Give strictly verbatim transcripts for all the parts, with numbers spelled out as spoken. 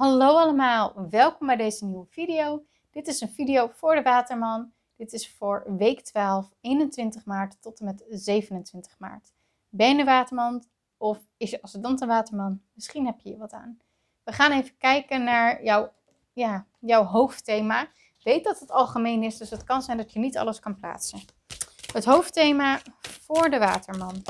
Hallo allemaal, welkom bij deze nieuwe video. Dit is een video voor de Waterman. Dit is voor week twaalf, eenentwintig maart tot en met zevenentwintig maart. Ben je een Waterman of is je ascendant een Waterman? Misschien heb je hier wat aan. We gaan even kijken naar jouw, ja, jouw hoofdthema. Weet dat het algemeen is, dus het kan zijn dat je niet alles kan plaatsen. Het hoofdthema voor de Waterman.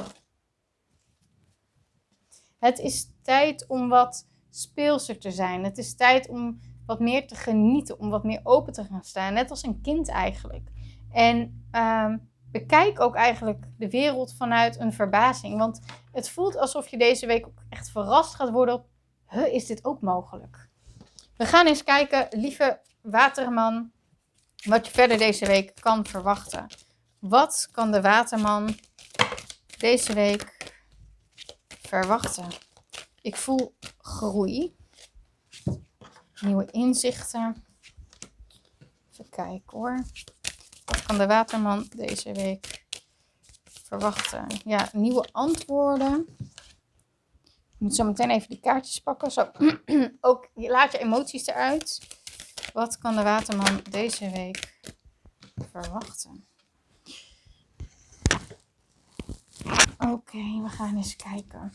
Het is tijd om wat speelser te zijn. Het is tijd om wat meer te genieten, om wat meer open te gaan staan. Net als een kind eigenlijk. En uh, bekijk ook eigenlijk de wereld vanuit een verbazing. Want het voelt alsof je deze week ook echt verrast gaat worden op, huh, is dit ook mogelijk? We gaan eens kijken, lieve Waterman, wat je verder deze week kan verwachten. Wat kan de Waterman deze week verwachten? Ik voel groei. Nieuwe inzichten. Even kijken hoor. Wat kan de Waterman deze week verwachten? Ja, nieuwe antwoorden. Ik moet zo meteen even die kaartjes pakken. Zo. Ook laat je emoties eruit. Wat kan de Waterman deze week verwachten? Oké, okay, we gaan eens kijken.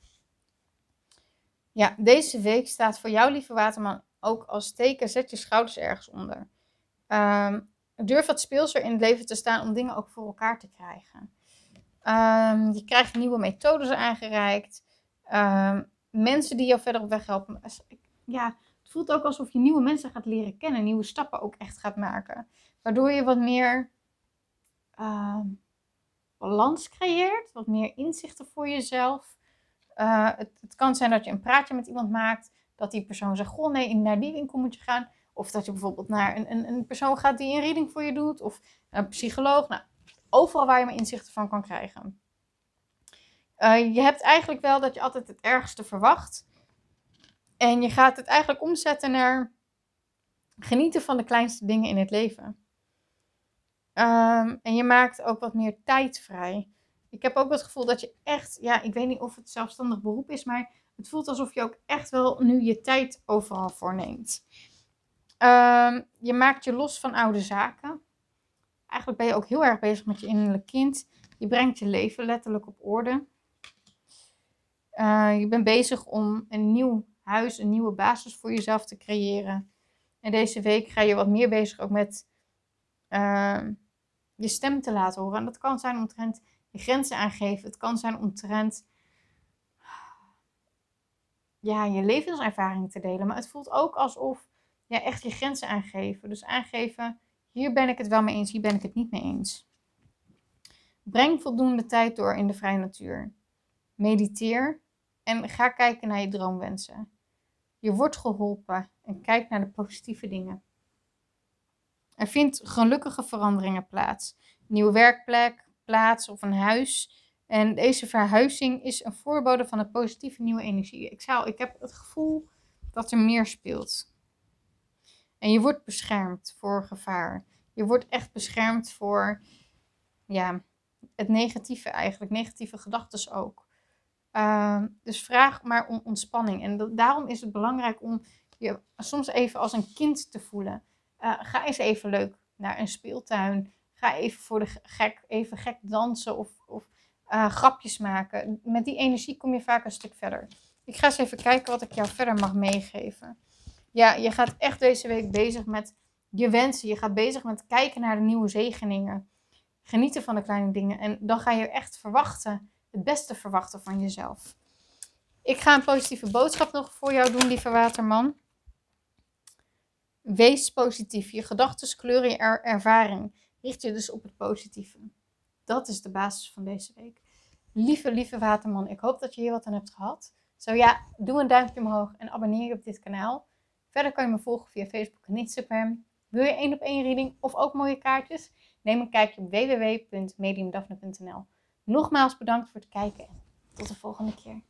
Ja, deze week staat voor jou, lieve Waterman, ook als teken, zet je schouders ergens onder. Um, durf wat speelser in het leven te staan om dingen ook voor elkaar te krijgen. Um, je krijgt nieuwe methodes aangereikt. Um, mensen die jou verder op weg helpen. Ja, het voelt ook alsof je nieuwe mensen gaat leren kennen. Nieuwe stappen ook echt gaat maken. Waardoor je wat meer uh, balans creëert. Wat meer inzichten voor jezelf. Uh, het, het kan zijn dat je een praatje met iemand maakt. Dat die persoon zegt, goh nee, naar die winkel moet je gaan. Of dat je bijvoorbeeld naar een, een, een persoon gaat die een reading voor je doet. Of een psycholoog. Nou, overal waar je maar inzichten van kan krijgen. Uh, je hebt eigenlijk wel dat je altijd het ergste verwacht. En je gaat het eigenlijk omzetten naar genieten van de kleinste dingen in het leven. Um, en je maakt ook wat meer tijd vrij. Ik heb ook het gevoel dat je echt, ja, ik weet niet of het zelfstandig beroep is, maar het voelt alsof je ook echt wel nu je tijd overal voorneemt. Um, je maakt je los van oude zaken. Eigenlijk ben je ook heel erg bezig met je innerlijk kind. Je brengt je leven letterlijk op orde. Uh, je bent bezig om een nieuw huis, een nieuwe basis voor jezelf te creëren. En deze week ga je wat meer bezig ook met uh, je stem te laten horen. En dat kan zijn omtrent je grenzen aangeven. Het kan zijn omtrent ja, je levenservaring te delen. Maar het voelt ook alsof ja, echt je grenzen aangeven. Dus aangeven, hier ben ik het wel mee eens, hier ben ik het niet mee eens. Breng voldoende tijd door in de vrije natuur. Mediteer en ga kijken naar je droomwensen. Je wordt geholpen en kijk naar de positieve dingen. Er vindt gelukkige veranderingen plaats. Een nieuwe werkplek, plaats of een huis. En deze verhuizing is een voorbode van een positieve nieuwe energie. Ik, zou, ik heb het gevoel dat er meer speelt. En je wordt beschermd voor gevaar. Je wordt echt beschermd voor ja, het negatieve eigenlijk. Negatieve gedachten ook. Uh, dus vraag maar om ontspanning. En dat, daarom is het belangrijk om je soms even als een kind te voelen. Uh, ga eens even leuk naar een speeltuin. Ga even voor de gek, even gek dansen of, of uh, grapjes maken. Met die energie kom je vaak een stuk verder. Ik ga eens even kijken wat ik jou verder mag meegeven. Ja, je gaat echt deze week bezig met je wensen. Je gaat bezig met kijken naar de nieuwe zegeningen. Genieten van de kleine dingen. En dan ga je echt verwachten, het beste verwachten van jezelf. Ik ga een positieve boodschap nog voor jou doen, lieve Waterman. Wees positief. Je gedachten kleuren je er- ervaring. Richt je dus op het positieve. Dat is de basis van deze week. Lieve, lieve Waterman, ik hoop dat je hier wat aan hebt gehad. Zo ja, doe een duimpje omhoog en abonneer je op dit kanaal. Verder kan je me volgen via Facebook en Instagram. Wil je één op één reading of ook mooie kaartjes? Neem een kijkje op w w w punt medium daphne punt n l. Nogmaals bedankt voor het kijken en tot de volgende keer.